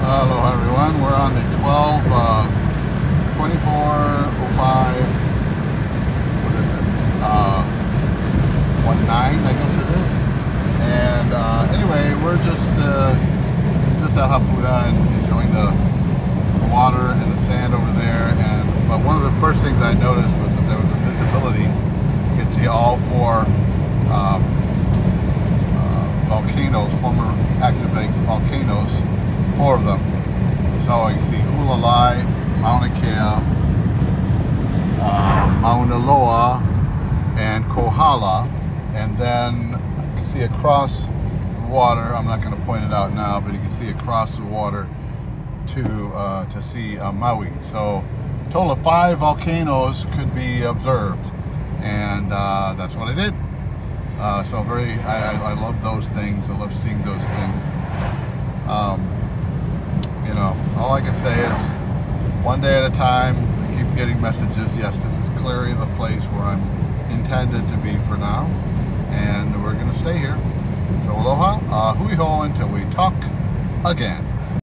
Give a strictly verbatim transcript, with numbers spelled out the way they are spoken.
Hello everyone, we're on the twelve, uh, twenty-four oh five, what is it, uh, nineteen I guess it is, and uh, anyway, we're just, uh, just at Hapuda and enjoying the water and the sand over there, and but one of the first things I noticed was that there was a visibility. You could see all four um, uh, volcanoes, former active volcanoes, four of them. So you can see Hualalai, Mauna Kea, uh, Mauna Loa, and Kohala, and then you can see across the water, I'm not going to point it out now, but you can see across the water to uh, to see uh, Maui. So a total of five volcanoes could be observed, and uh, that's what I did. Uh, so very, I, I, I love those things. I love seeing those things. Um, you know, all I can say is one day at a time. I keep getting messages. Yes, this is clearly the place where I'm intended to be for now, and we're going to stay here. So aloha, uh, hui ho until we talk again.